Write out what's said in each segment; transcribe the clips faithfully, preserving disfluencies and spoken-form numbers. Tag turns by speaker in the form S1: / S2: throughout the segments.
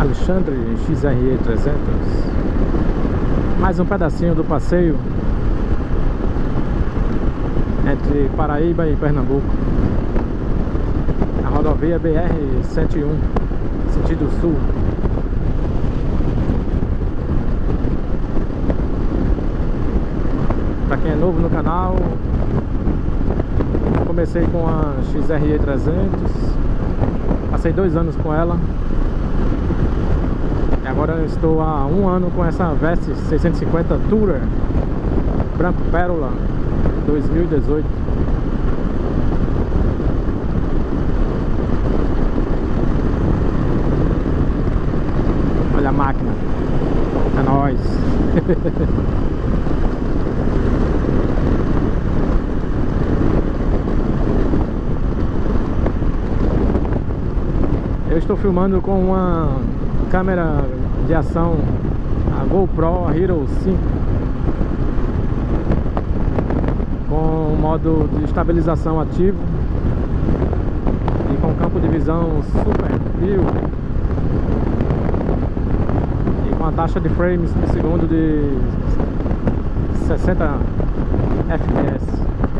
S1: Alexandre X R E trezentos. Mais um pedacinho do passeio entre Paraíba e Pernambuco, a rodovia B R cento e um, sentido sul. Para quem é novo no canal, comecei com a X R E trezentos, passei dois anos com ela e agora eu estou há um ano com essa Versys seiscentos e cinquenta Tourer branco pérola dois mil e dezoito. Olha a máquina, é nóis. Eu estou filmando com uma câmera de ação, a GoPro Hero cinco, com o modo de estabilização ativo e com campo de visão super fio e com a taxa de frames por segundo de sessenta F P S.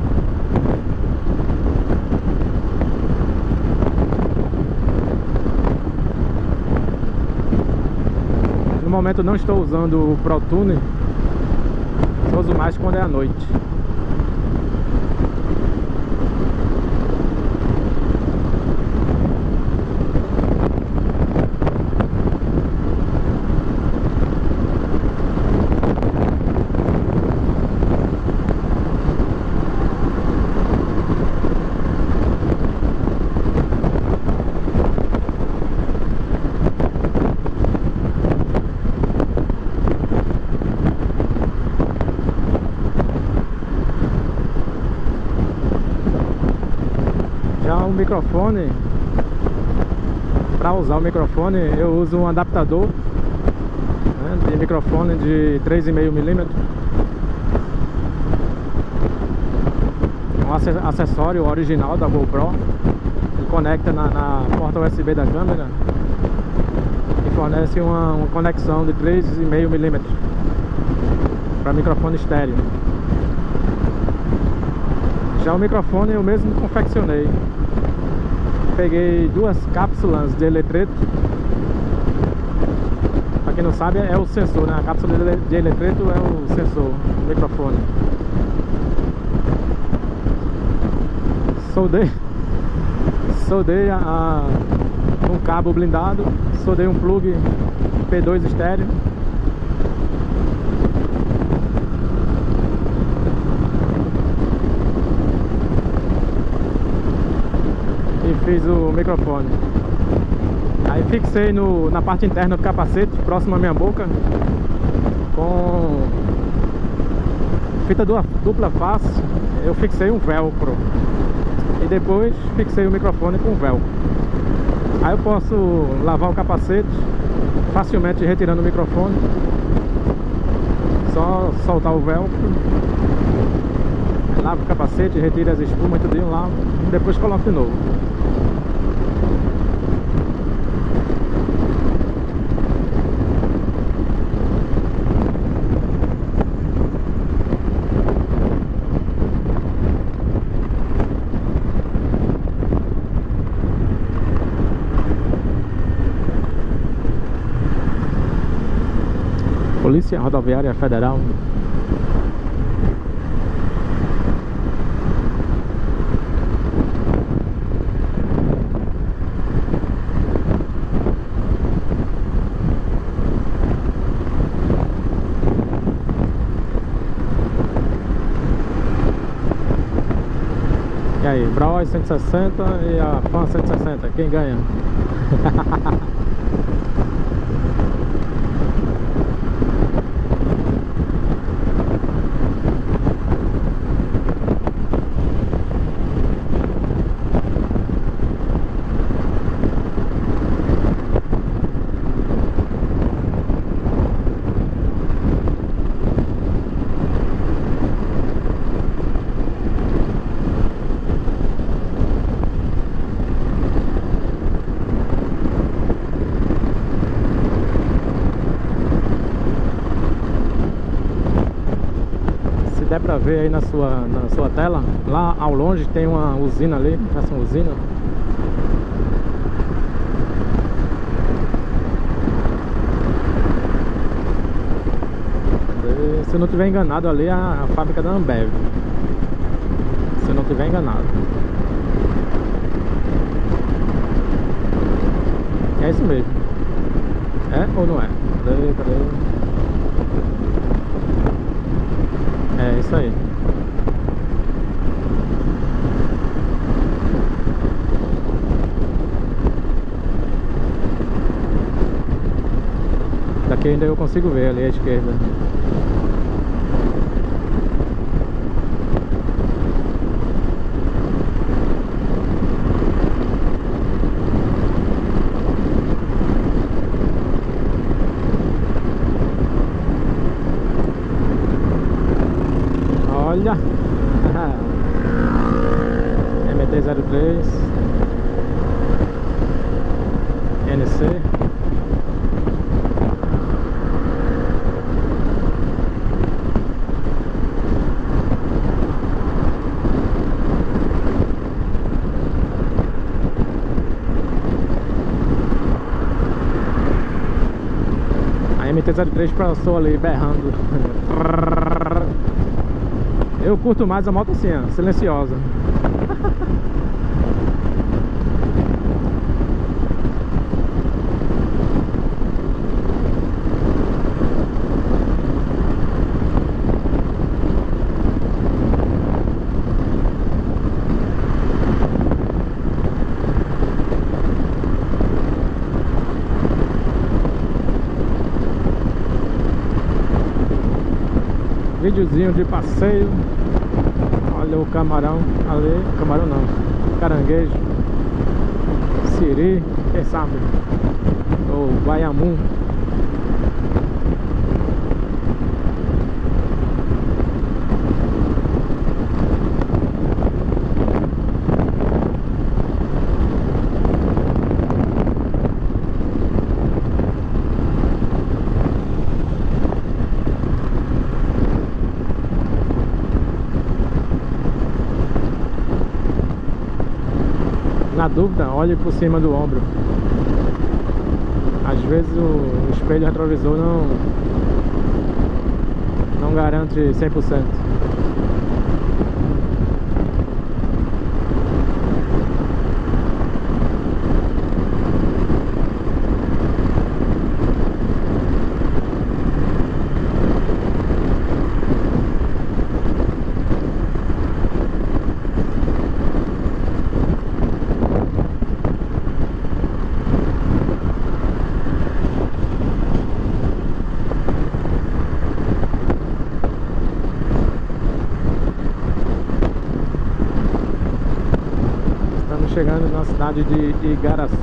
S1: No momento não estou usando o Pro Tuner, só uso mais quando é à noite. O microfone, para usar o microfone eu uso um adaptador, né, de microfone de três vírgula cinco milímetros, um acessório original da GoPro, que conecta na, na porta U S B da câmera e fornece uma, uma conexão de três vírgula cinco milímetros para microfone estéreo. Já o microfone eu mesmo confeccionei. Peguei duas cápsulas de eletreto. Para quem não sabe, é o sensor, né? A cápsula de eletreto é o sensor do microfone. Soldei Soldei a, a, um cabo blindado. Soldei um plug P dois estéreo. Fiz o microfone. Aí fixei no, na parte interna do capacete, próximo à minha boca, com fita dupla face. Eu fixei um velcro e depois fixei o microfone com velcro. Aí eu posso lavar o capacete facilmente retirando o microfone. Só soltar o velcro, lavo o capacete, retiro as espumas, tudo, lavo e depois coloco de novo. Polícia Rodoviária Federal. E aí, Bros cento e sessenta e a Fan cento e sessenta, quem ganha? até pra ver aí na sua, na sua tela. Lá ao longe tem uma usina ali, essa usina. E, se eu não tiver enganado, ali é a, a fábrica da Ambev. Se eu não tiver enganado. É isso mesmo. É ou não é? Cadê, cadê? É isso aí. Daqui ainda eu consigo ver ali à esquerda. Olha, M T zero três N C. A M T zero três passou ali berrando. Eu curto mais a moto assim, ó, silenciosa. Videozinho de passeio. Olha o camarão ali. Camarão não, caranguejo, siri, quem sabe, ou guaiamu. Na dúvida, olhe por cima do ombro. Às vezes o espelho retrovisor não não garante cem por cento. Chegando na cidade de Igaraçu.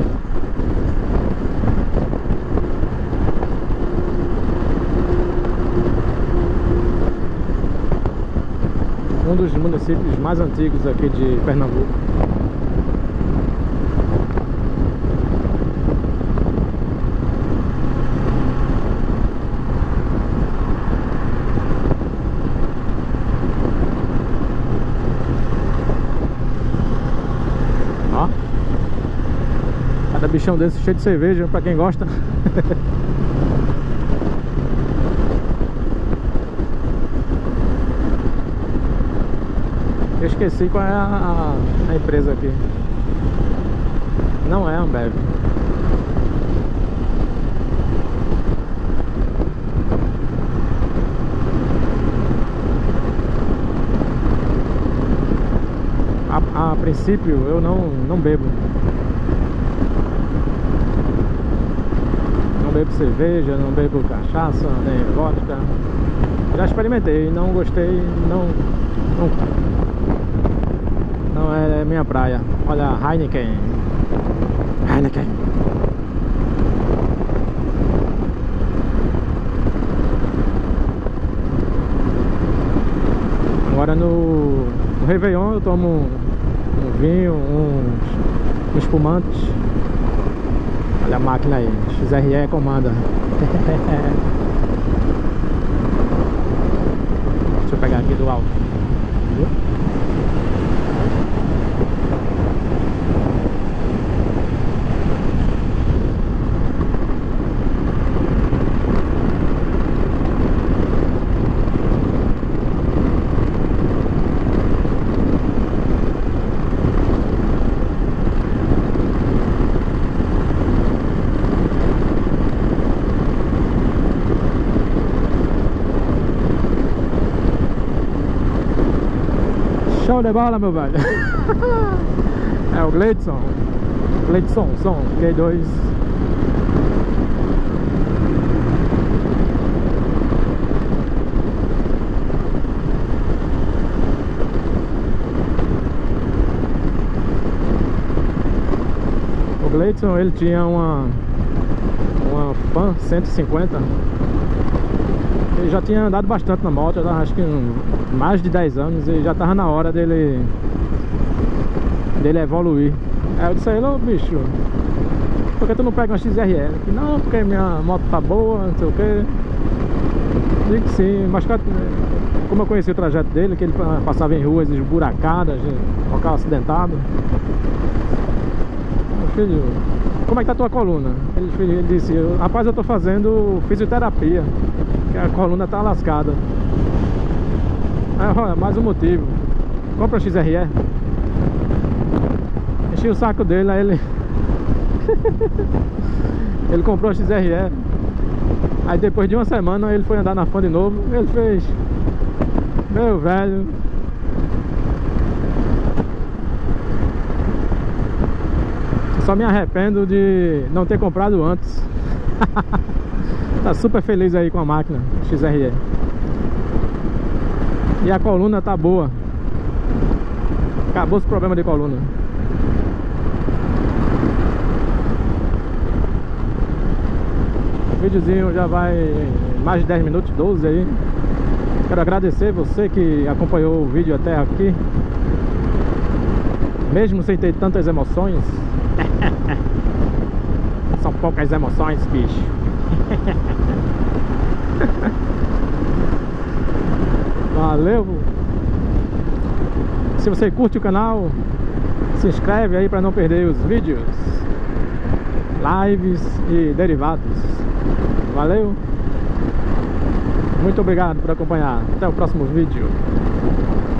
S1: Um dos municípios mais antigos aqui de Pernambuco. Cada bichão desse cheio de cerveja, pra quem gosta. Eu esqueci qual é a, a empresa aqui. Não é a Ambev. A, a princípio eu não, não bebo. Não bebo cerveja, não bebo cachaça, nem vodka. Já experimentei, não gostei, não, não, não é minha praia. Olha a Heineken. Heineken. Agora no, no Réveillon eu tomo um, um vinho, uns um espumantes. Olha a máquina aí, X R E comanda. Deixa eu Vou pegar aqui do alto. Viu? Show de bola, meu velho. É o Gleidson. Gleidson, som, Q dois. O Gleidson, ele tinha uma uma Fan cento e cinquenta. Ele já tinha andado bastante na moto, já acho que um, mais de dez anos, e já tava na hora dele dele evoluir. Aí eu disse a ele: ô bicho, por que tu não pega uma X R L? Ele, não, porque minha moto tá boa, não sei o que. Digo que sim, mas como eu conheci o trajeto dele, que ele passava em ruas esburacadas, local acidentado. Meu filho, como é que tá a tua coluna? Ele, ele disse: rapaz, eu tô fazendo fisioterapia, que a coluna tá lascada. Aí, olha, mais um motivo. Compra a X R E. Enchi o saco dele, aí ele ele comprou a X R E. Aí depois de uma semana ele foi andar na Fan de novo. Ele fez: meu velho, só me arrependo de não ter comprado antes. Tá super feliz aí com a máquina X R E. E a coluna tá boa. Acabou esse problema de coluna. O videozinho já vai mais de dez minutos, doze aí. Quero agradecer você que acompanhou o vídeo até aqui, mesmo sem ter tantas emoções. São poucas emoções, bicho. Valeu. Se você curte o canal, se inscreve aí para não perder os vídeos, lives e derivados. Valeu. Muito obrigado por acompanhar. Até o próximo vídeo.